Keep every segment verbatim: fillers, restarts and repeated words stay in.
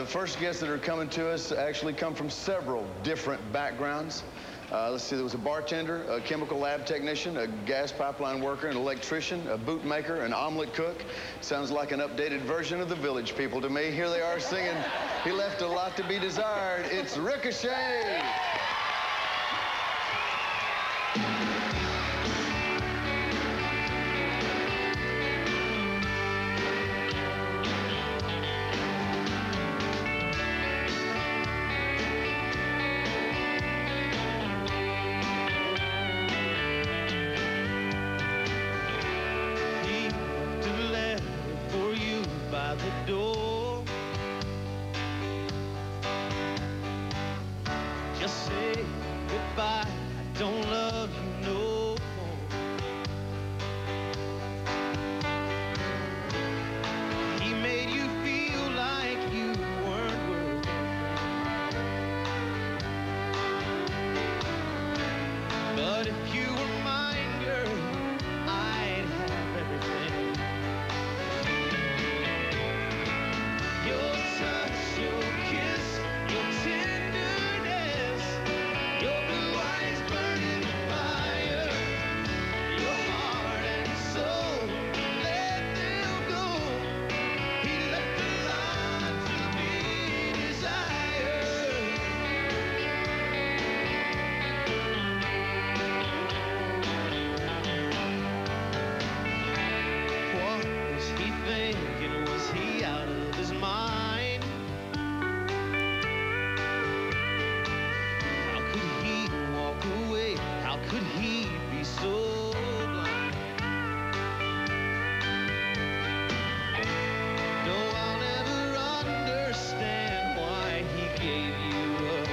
the first guests that are coming to us actually come from several different backgrounds. Uh, let's see, there was a bartender, a chemical lab technician, a gas pipeline worker, an electrician, a bootmaker, an omelet cook. Sounds like an updated version of the Village People to me. Here they are singing He Left a Lot to Be Desired. It's Ricochet. The door, just say goodbye, I don't love you no more. He made you feel like you weren't worth it. But if you were mine, girl, I'd have everything. Your touch, your kiss, your tenderness, your blue eyes burning fire, your heart and soul, let them go. He left a lot to be desired. What was he thinking? Was he out of his mind? How could he walk away? How could he be so blind? No, I'll never understand why he gave you up.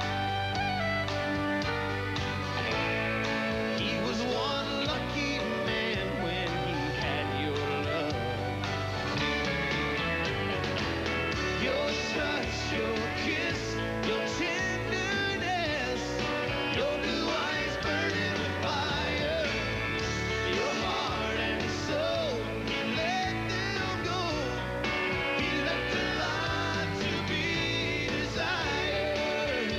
He was one lucky man when he had your love. Your touch, your kiss, your tenderness, your blue eyes burning with fire, your heart and soul, he let them go. He left a lot to be desired.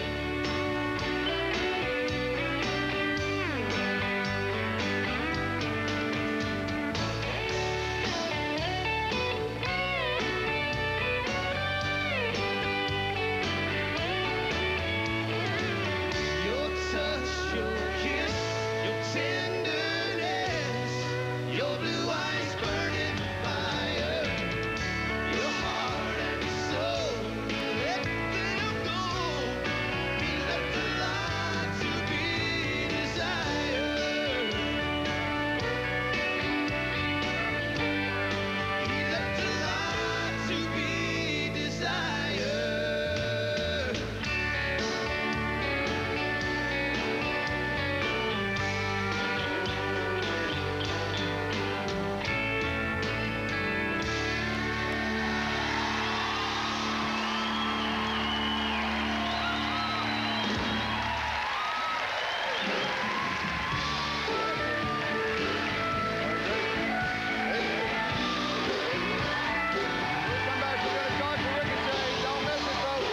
Your touch, your kiss, your tenderness, your blue eyes burning fire, your heart and soul, let them go. He left a lot to be desired. He left a lot to be desired. Come back, we're going to talk to Ricochet. Don't miss it, folks.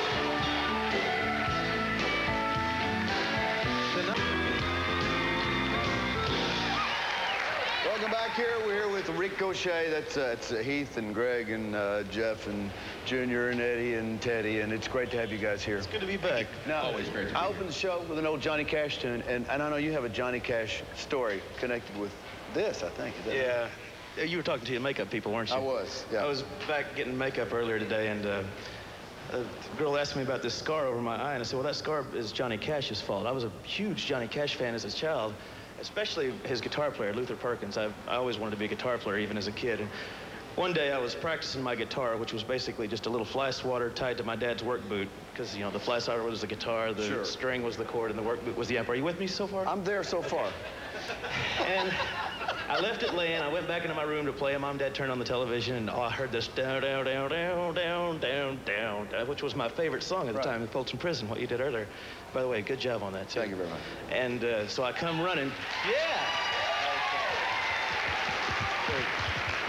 Welcome back here. We're here with Ricochet. That's, uh, that's uh, Heath and Greg and uh, Jeff and Junior and Eddie and Teddy, and it's great to have you guys here. It's good to be back. Now, Always great to be I here. opened the show with an old Johnny Cash tune, and, and I know you have a Johnny Cash story connected with this, I think. Is that Yeah. Yeah, you were talking to your makeup people, weren't you? I was, yeah. I was back getting makeup earlier today, and uh, a girl asked me about this scar over my eye, and I said, well, that scar is Johnny Cash's fault. I was a huge Johnny Cash fan as a child, especially his guitar player, Luther Perkins. I've, I always wanted to be a guitar player, even as a kid. And one day I was practicing my guitar, which was basically just a little fly swatter tied to my dad's work boot, because, you know, the fly swatter was the guitar, the Sure. string was the chord, and the work boot was the amp. Are you with me so far? I'm there so far. And I left it laying. I went back into my room to play, and Mom and Dad turned on the television, and oh, I heard this down, down, down, down, down, down, down, down, which was my favorite song at the Right. time in Folsom Prison, what you did earlier. By the way, good job on that, too. Thank you very much. And uh, so I come running. Yeah!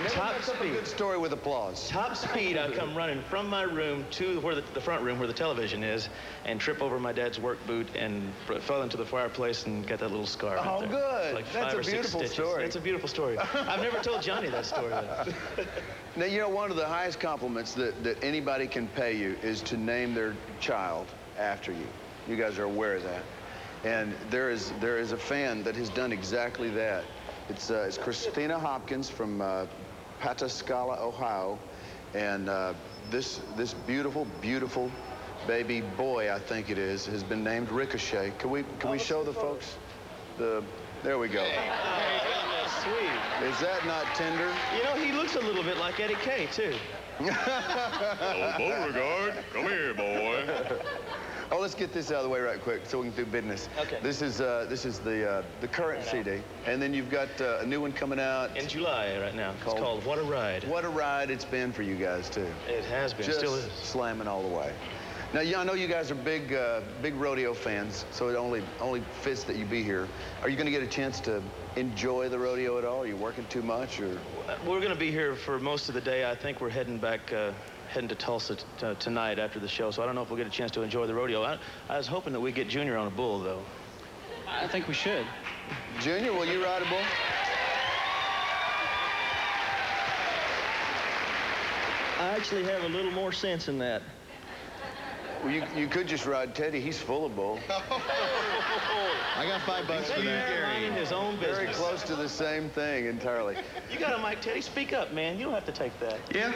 top That's a speed. good story with applause. Top speed, I come running from my room to where the, the front room where the television is, and trip over my dad's work boot and fell into the fireplace and got that little scar. Oh, right there. good. Like That's five a or six beautiful stitches. story. It's a beautiful story. I've never told Johnny that story. Though. Now, you know, one of the highest compliments that, that anybody can pay you is to name their child after you. You guys are aware of that. And there is, there is a fan that has done exactly that. It's, uh, it's Christina Hopkins from uh, Pataskala, Ohio. And uh, this, this beautiful, beautiful baby boy, I think it is, has been named Ricochet. Can we, can we show the folks? The, there we go. Sweet. Is that not tender? You know, he looks a little bit like Eddie Kay, too. Oh, Beauregard, come here, boy. Oh, let's get this out of the way right quick so we can do business. Okay. This is uh, this is the uh, the current C D, and then you've got uh, a new one coming out. In July right now. Called- It's called What a Ride. What a ride it's been for you guys too. It has been, Just still is. slamming all the way. Now, yeah, I know you guys are big uh, big rodeo fans, so it only only fits that you be here. Are you going to get a chance to enjoy the rodeo at all? Are you working too much, or? We're going to be here for most of the day. I think we're heading back, uh, heading to Tulsa t tonight after the show, so I don't know if we'll get a chance to enjoy the rodeo. I, I was hoping that we'd get Junior on a bull, though. I think we should. Junior, will you ride a bull? I actually have a little more sense in that. Well, you, you could just ride Teddy. He's full of bull. I got five bucks for that. Minding his own business. Very close to the same thing entirely. You got a mic, Teddy. Speak up, man. You don't have to take that. Yeah.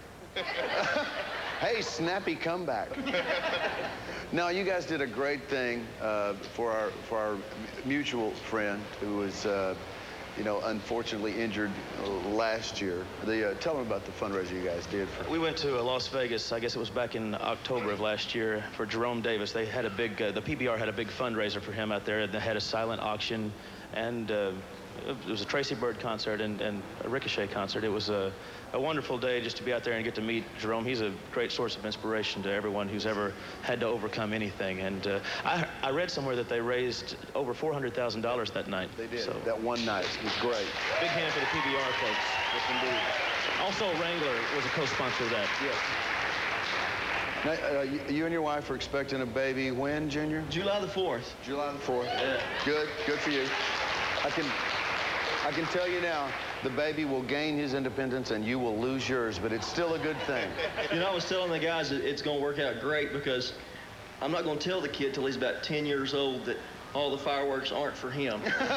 Hey, snappy comeback. No, you guys did a great thing uh, for our for our mutual friend who was, uh, you know, unfortunately injured last year. The uh, tell them about the fundraiser you guys did for. We went to uh, Las Vegas. I guess it was back in October of last year for Jerome Davis. They had a big. Uh, the P B R had a big fundraiser for him out there. They had a silent auction, and uh, it was a Tracy Bird concert and, and a Ricochet concert. It was a, a wonderful day just to be out there and get to meet Jerome. He's a great source of inspiration to everyone who's ever had to overcome anything. And uh, I, I read somewhere that they raised over four hundred thousand dollars that night. They did. So, That one night was great. big hand for the P B R folks. Yes, indeed. Also, Wrangler was a co-sponsor of that. Yes. Now, uh, you, you and your wife are expecting a baby when, Junior? July the fourth. July the fourth. Good. Good for you. I can, I can tell you now, the baby will gain his independence and you will lose yours, but it's still a good thing. You know, I was telling the guys that it's going to work out great because I'm not going to tell the kid till he's about ten years old that all the fireworks aren't for him.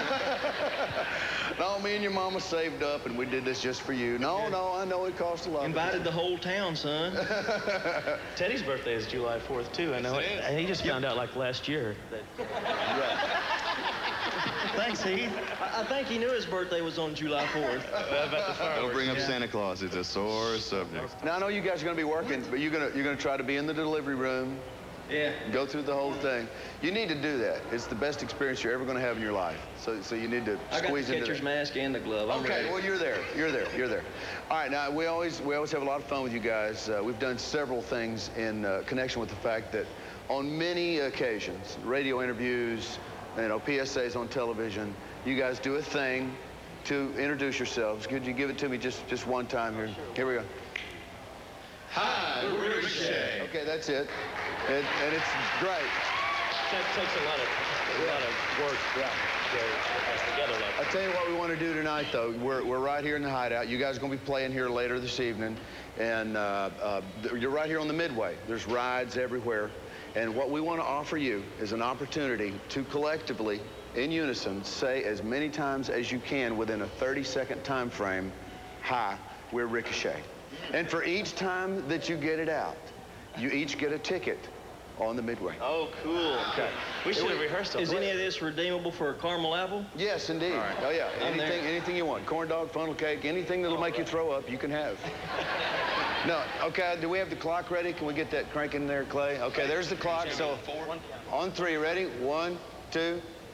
No, me and your mama saved up and we did this just for you. No, no, I know it cost a lot. Invited the whole town, son. Teddy's birthday is July fourth, too. I know it. And he just found out, like, last year. That... Right. Thanks, Heath. I, I think he knew his birthday was on July fourth. About the fireworks. Don't bring up Yeah. Santa Claus. It's a sore subject. Now I know you guys are going to be working, but you're going to you're going to try to be in the delivery room, Yeah. go through the whole thing. You need to do that. It's the best experience you're ever going to have in your life. So so you need to I got the squeeze into catcher's that. mask and the glove. I'm Okay, ready. well you're there. You're there. You're there. All right, now we always we always have a lot of fun with you guys. Uh, we've done several things in uh, connection with the fact that on many occasions, radio interviews, you know, P S As on television, you guys do a thing to introduce yourselves. Could you give it to me just just one time here? Here we go. Hi, we're Ricochet. Okay, that's it. And, and it's great. It takes a lot of, a lot of work Yeah. to put us together like I'll tell you what we want to do tonight, though. We're, we're right here in the hideout. You guys are going to be playing here later this evening. And uh, uh, you're right here on the Midway. There's rides everywhere. And what we want to offer you is an opportunity to collectively, in unison, say as many times as you can within a thirty second time frame, hi, we're Ricochet. And for each time that you get it out, you each get a ticket on the Midway. Oh, cool. Okay. We should have rehearsed Is it. any of this redeemable for a caramel apple? Yes, indeed. right. Oh, yeah. I'm there. Anything, anything you want. Corn dog, funnel cake, anything that'll make you throw up, you can have. No, okay, do we have the clock ready? Can we get that cranking there, Clay? Okay, there's the clock. So on three, ready? One, two,